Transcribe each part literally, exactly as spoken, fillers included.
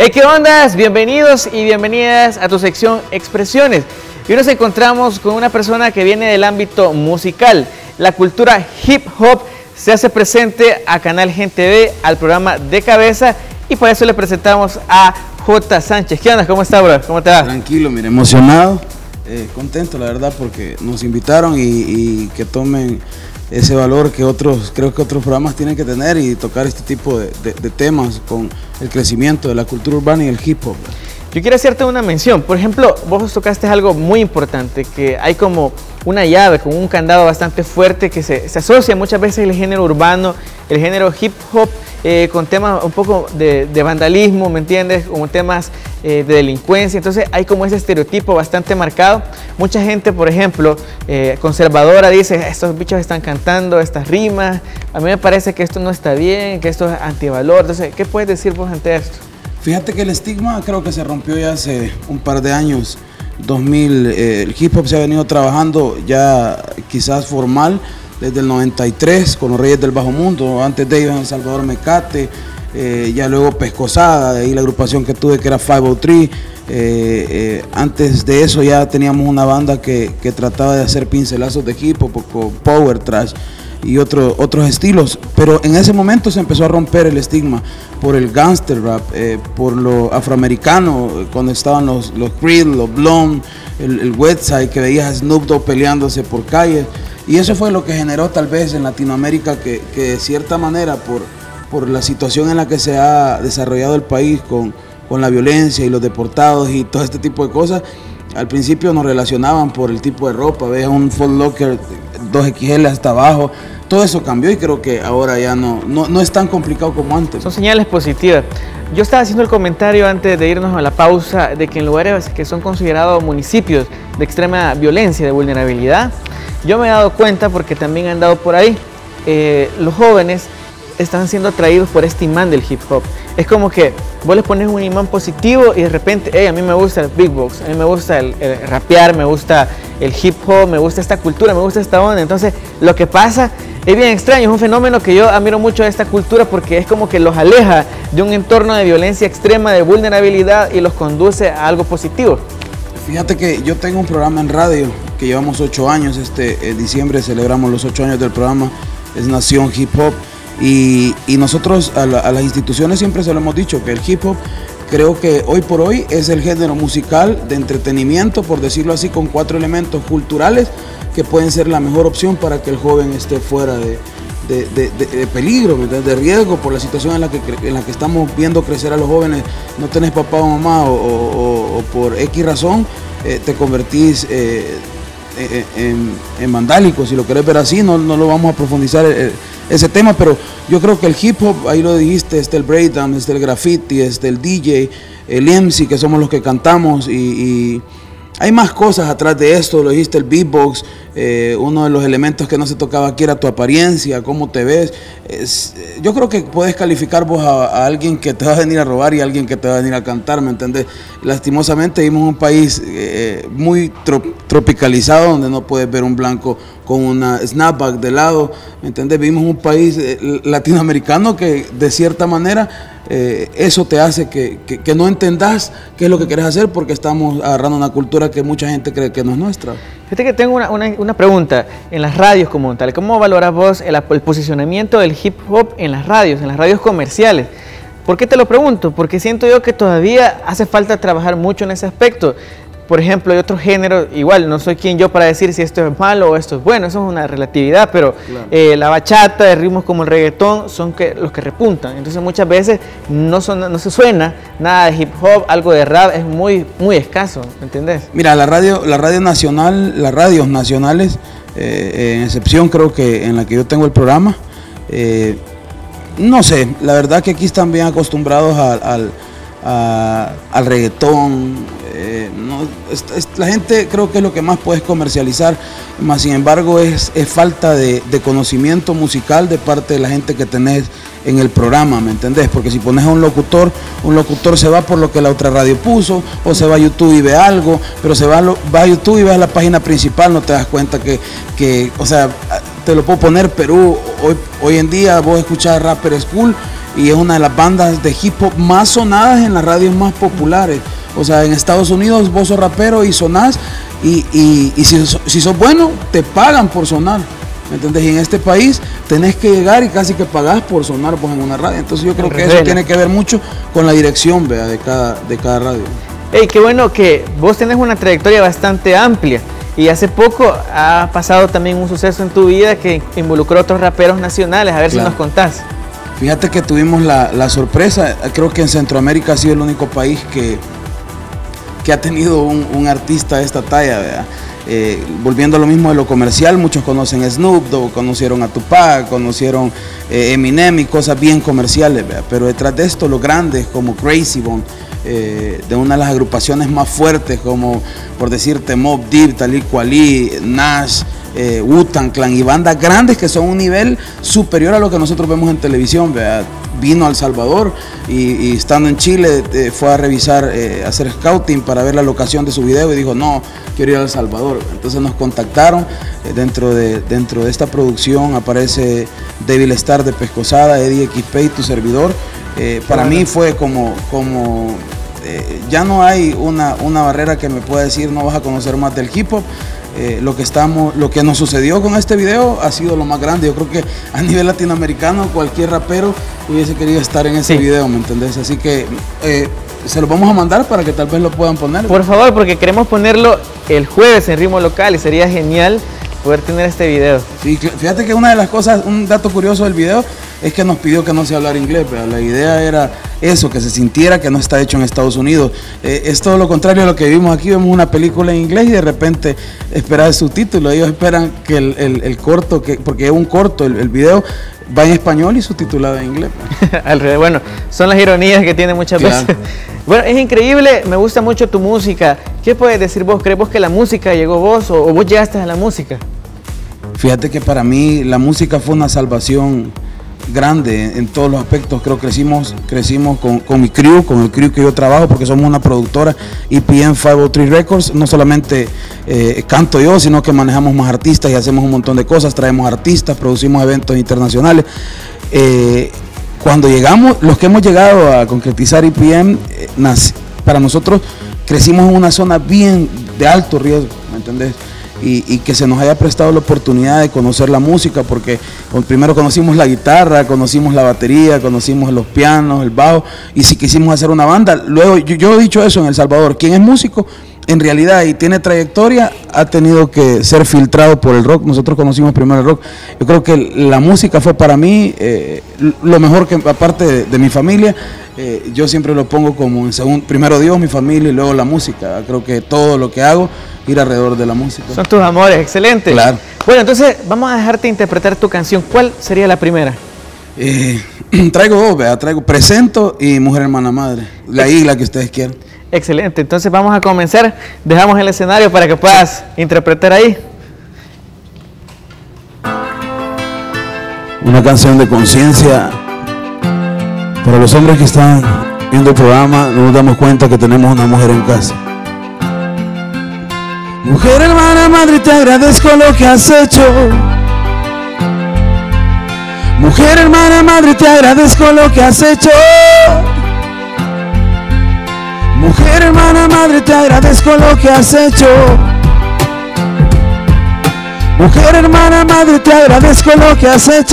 Hey, ¿qué ondas? Bienvenidos y bienvenidas a tu sección Expresiones. Y hoy nos encontramos con una persona que viene del ámbito musical. La cultura hip hop se hace presente a Canal Gente V, al programa De Cabeza, y por eso le presentamos a J. Sánchez. ¿Qué onda? ¿Cómo está, bro? ¿Cómo te va? Tranquilo, mira, emocionado, eh, contento, la verdad, porque nos invitaron y, y que tomen ese valor que otros, creo que otros programas tienen que tener y tocar este tipo de, de, de temas con el crecimiento de la cultura urbana y el hip hop. Yo quiero hacerte una mención. Por ejemplo, vos tocaste algo muy importante, que hay como una llave, con un candado bastante fuerte que se, se asocia muchas veces el género urbano, el género hip hop, eh, con temas un poco de, de vandalismo, ¿me entiendes? Como temas eh, de delincuencia. Entonces hay como ese estereotipo bastante marcado. Mucha gente, por ejemplo, eh, conservadora, dice, estos bichos están cantando estas rimas, a mí me parece que esto no está bien, que esto es antivalor. Entonces, ¿qué puedes decir vos ante esto? Fíjate que el estigma creo que se rompió ya hace un par de años, dos mil, eh, el hip hop se ha venido trabajando ya quizás formal desde el noventa y tres con los Reyes del Bajo Mundo, antes de ellos en El Salvador Mecate, eh, ya luego Pescosada, de ahí la agrupación que tuve que era quinientos tres, eh, eh, antes de eso ya teníamos una banda que, que trataba de hacer pincelazos de hip hop, con power trash y otro, otros estilos, pero en ese momento se empezó a romper el estigma por el gangster rap, eh, por lo afroamericano, cuando estaban los, los Creed, los Blonde, el, el Westside, que veías a Snoop Dogg peleándose por calles, y eso fue lo que generó tal vez en Latinoamérica que, que de cierta manera por, por la situación en la que se ha desarrollado el país con, con la violencia y los deportados y todo este tipo de cosas, al principio nos relacionaban por el tipo de ropa, veías un Foot Locker dos equis ele hasta abajo, todo eso cambió y creo que ahora ya no, no, no es tan complicado como antes. Son señales positivas. Yo estaba haciendo el comentario antes de irnos a la pausa de que en lugares que son considerados municipios de extrema violencia, de vulnerabilidad, yo me he dado cuenta porque también he andado por ahí, eh, los jóvenes están siendo atraídos por este imán del hip hop. Es como que vos les pones un imán positivo y de repente, hey, a mí me gusta el big box, a mí me gusta el, el rapear, me gusta el hip hop, me gusta esta cultura, me gusta esta onda. Entonces, lo que pasa es bien extraño, es un fenómeno que yo admiro mucho de esta cultura porque es como que los aleja de un entorno de violencia extrema, de vulnerabilidad, y los conduce a algo positivo. Fíjate que yo tengo un programa en radio que llevamos ocho años, este en diciembre celebramos los ocho años del programa, es Nación Hip Hop. Y, y nosotros a, la, a las instituciones siempre se lo hemos dicho, que el hip hop creo que hoy por hoy es el género musical de entretenimiento, por decirlo así, con cuatro elementos culturales que pueden ser la mejor opción para que el joven esté fuera de, de, de, de, de peligro, de, de riesgo por la situación en la, que, en la que estamos viendo crecer a los jóvenes. No tenés papá o mamá o, o, o por X razón eh, te convertís eh, en, en vandálico, si lo querés ver así, no, no lo vamos a profundizar eh, ese tema, pero yo creo que el hip hop, ahí lo dijiste, está el breakdown, está el graffiti, está el D J, el M C, que somos los que cantamos, y, y hay más cosas atrás de esto, lo dijiste, el beatbox, eh, uno de los elementos que no se tocaba aquí era tu apariencia, cómo te ves. Es, yo creo que puedes calificar vos a, a alguien que te va a venir a robar y a alguien que te va a venir a cantar, ¿me entendés? Lastimosamente vivimos en un país eh, muy trop, tropicalizado, donde no puedes ver un blanco con una snapback de lado, ¿me entendés? Vivimos en un país eh, latinoamericano que de cierta manera eh, eso te hace que, que, que no entendás qué es lo que querés hacer, porque estamos agarrando una cultura que mucha gente cree que no es nuestra. Fíjate que tengo una, una, una pregunta en las radios como tal. ¿Cómo valoras vos el, el posicionamiento del hip hop en las radios, en las radios comerciales? ¿Por qué te lo pregunto? Porque siento yo que todavía hace falta trabajar mucho en ese aspecto. Por ejemplo, hay otros géneros, igual no soy quien yo para decir si esto es malo o esto es bueno, eso es una relatividad, pero claro, eh, la bachata, de ritmos como el reggaetón son que, los que repuntan. Entonces muchas veces no, son, no se suena nada de hip hop, algo de rap, es muy, muy escaso, ¿me entendés? Mira, la radio, la radio nacional, las radios nacionales, eh, en excepción creo que en la que yo tengo el programa, eh, no sé, la verdad que aquí están bien acostumbrados al, al, a, al reggaetón. Eh, no, es, es, la gente creo que es lo que más puedes comercializar, más sin embargo es, es falta de, de conocimiento musical de parte de la gente que tenés en el programa, ¿me entendés? Porque si pones a un locutor, un locutor se va por lo que la otra radio puso, o se va a YouTube y ve algo, pero se va a, lo, va a YouTube y ve a la página principal, no te das cuenta que, que o sea, te lo puedo poner, Perú, hoy, hoy en día vos escuchás Rapper School y es una de las bandas de hip hop más sonadas en las radios más populares. O sea, en Estados Unidos vos sos rapero y sonás, y, y, y si, si sos bueno, te pagan por sonar. ¿Me entendés? Y en este país tenés que llegar y casi que pagás por sonar pues, en una radio. Entonces yo creo que eso tiene que ver mucho con la dirección, vea, de cada, de cada radio. Hey, qué bueno que vos tenés una trayectoria bastante amplia. Y hace poco ha pasado también un suceso en tu vida que involucró a otros raperos nacionales. A ver claro. si nos contás. Fíjate que tuvimos la, la sorpresa. Creo que en Centroamérica ha sido el único país que, que ha tenido un, un artista de esta talla, ¿verdad? Eh, volviendo a lo mismo de lo comercial, muchos conocen a Snoop Dogg, conocieron a Tupac, conocieron eh, Eminem y cosas bien comerciales, ¿verdad? Pero detrás de esto los grandes como Crazy Bone, eh, de una de las agrupaciones más fuertes como por decirte Mobb Deep, Talib Kweli, Nash, eh, Wu-Tang Clan y bandas grandes que son un nivel superior a lo que nosotros vemos en televisión, ¿verdad? Vino a El Salvador y, y estando en Chile eh, fue a revisar, eh, a hacer scouting para ver la locación de su video y dijo no, quiero ir a El Salvador. Entonces nos contactaron, eh, dentro, de, dentro de esta producción aparece Devil Star de Pescosada, Eddie X P y tu servidor. Eh, para claro. mí fue como, como eh, ya no hay una, una barrera que me pueda decir no vas a conocer más del hip hop. Eh, lo que estamos, lo que nos sucedió con este video ha sido lo más grande. Yo creo que a nivel latinoamericano cualquier rapero hubiese querido estar en ese sí. video, ¿me entendés? Así que eh, se lo vamos a mandar para que tal vez lo puedan poner. Por favor, porque queremos ponerlo el jueves en Ritmo Local y sería genial poder tener este video. Sí, fíjate que una de las cosas, un dato curioso del video es que nos pidió que no se hablara inglés, pero la idea era eso, que se sintiera que no está hecho en Estados Unidos. Eh, es todo lo contrario a lo que vimos aquí, vemos una película en inglés y de repente esperar el subtítulo. Ellos esperan que el, el, el corto, que, porque es un corto, el, el video va en español y subtitulado en inglés. Al revés, bueno, son las ironías que tiene muchas claro. veces. Bueno, es increíble, me gusta mucho tu música. ¿Qué puedes decir vos? ¿Crees vos que la música llegó vos o, o vos llegaste a la música? Fíjate que para mí la música fue una salvación grande en todos los aspectos. Creo que crecimos, crecimos con, con mi crew, con el crew que yo trabajo, porque somos una productora E P M quinientos tres Records. No solamente eh, canto yo, sino que manejamos más artistas y hacemos un montón de cosas, traemos artistas, producimos eventos internacionales. Eh, cuando llegamos, los que hemos llegado a concretizar E P M, eh, nací, para nosotros crecimos en una zona bien de alto riesgo, ¿me entendés? Y, y que se nos haya prestado la oportunidad de conocer la música, porque primero conocimos la guitarra, conocimos la batería, conocimos los pianos, el bajo, y si quisimos hacer una banda, luego yo, yo he dicho eso en El Salvador, quien es músico en realidad y tiene trayectoria ha tenido que ser filtrado por el rock. Nosotros conocimos primero el rock. Yo creo que la música fue para mí eh, lo mejor, que aparte de, de mi familia, eh, yo siempre lo pongo como en segundo, primero Dios, mi familia y luego la música. Creo que todo lo que hago ir alrededor de la música. Son tus amores, excelente. Claro. Bueno, entonces vamos a dejarte interpretar tu canción. ¿Cuál sería la primera? Eh, traigo dos, ¿verdad? Traigo Presento y Mujer Hermana Madre, la isla que ustedes quieran. Excelente, entonces vamos a comenzar. Dejamos el escenario para que puedas interpretar ahí. Una canción de conciencia para los hombres que están viendo el programa. Nos damos cuenta que tenemos una mujer en casa. Mujer hermana madre, te agradezco lo que has hecho. Mujer hermana madre, te agradezco lo que has hecho. Mujer hermana madre, te agradezco lo que has hecho. Mujer hermana madre, te agradezco lo que has hecho.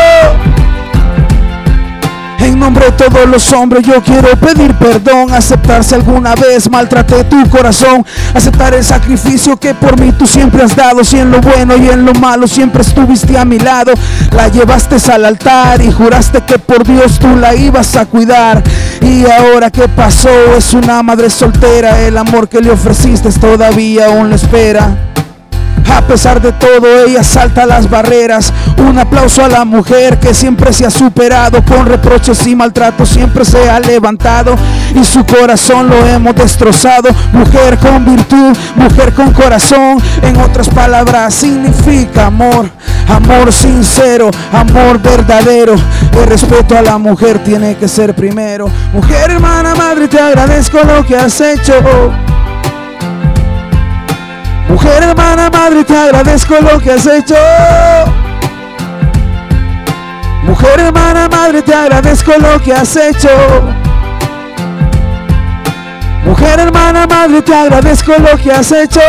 En nombre de todos los hombres yo quiero pedir perdón, aceptar si alguna vez maltraté tu corazón, aceptar el sacrificio que por mí tú siempre has dado, si en lo bueno y en lo malo siempre estuviste a mi lado. La llevaste al altar y juraste que por Dios tú la ibas a cuidar, y ahora ¿qué pasó? Es una madre soltera, el amor que le ofreciste todavía aún le espera. A pesar de todo ella salta las barreras. Un aplauso a la mujer que siempre se ha superado, con reproches y maltratos siempre se ha levantado, y su corazón lo hemos destrozado. Mujer con virtud, mujer con corazón, en otras palabras significa amor. Amor sincero, amor verdadero. El respeto a la mujer tiene que ser primero. Mujer hermana madre, te agradezco lo que has hecho. Mujer hermana madre, te agradezco lo que has hecho. Mujer, hermana, madre, te agradezco lo que has hecho. Mujer, hermana, madre, te agradezco lo que has hecho.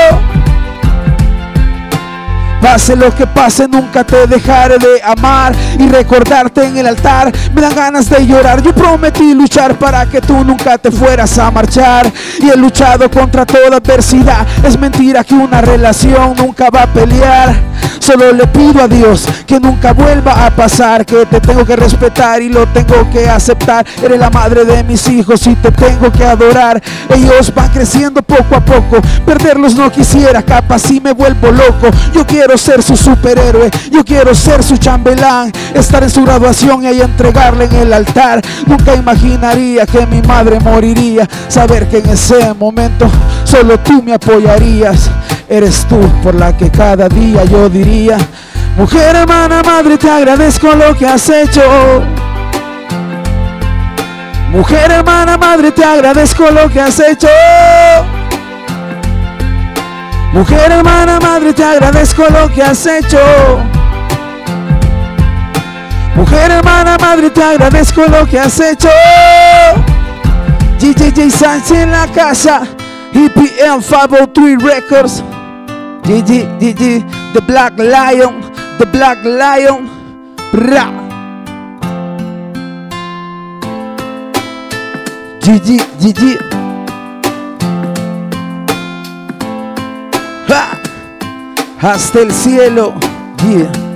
Pase lo que pase, nunca te dejaré de amar y recordarte en el altar. Me dan ganas de llorar. Yo prometí luchar para que tú nunca te fueras a marchar, y he luchado contra toda adversidad. Es mentira que una relación nunca va a pelear. Solo le pido a Dios que nunca vuelva a pasar, que te tengo que respetar y lo tengo que aceptar. Eres la madre de mis hijos y te tengo que adorar. Ellos van creciendo poco a poco, perderlos no quisiera, capaz si me vuelvo loco. Yo quiero ser su superhéroe, yo quiero ser su chambelán, estar en su graduación y ahí entregarle en el altar. Nunca imaginaría que mi madre moriría, saber que en ese momento solo tú me apoyarías. Eres tú por la que cada día yo diría: mujer, hermana, madre, te agradezco lo que has hecho. Mujer, hermana, madre, te agradezco lo que has hecho. Mujer, hermana, madre, te agradezco lo que has hecho. Mujer, hermana, madre, te agradezco lo que has hecho. G J J Sánchez en la casa, E P M cinco oh tres Records. G G, G G, The Black Lion, The Black Lion. Bra. G G, G G. Ha. Hasta el cielo. Yeah.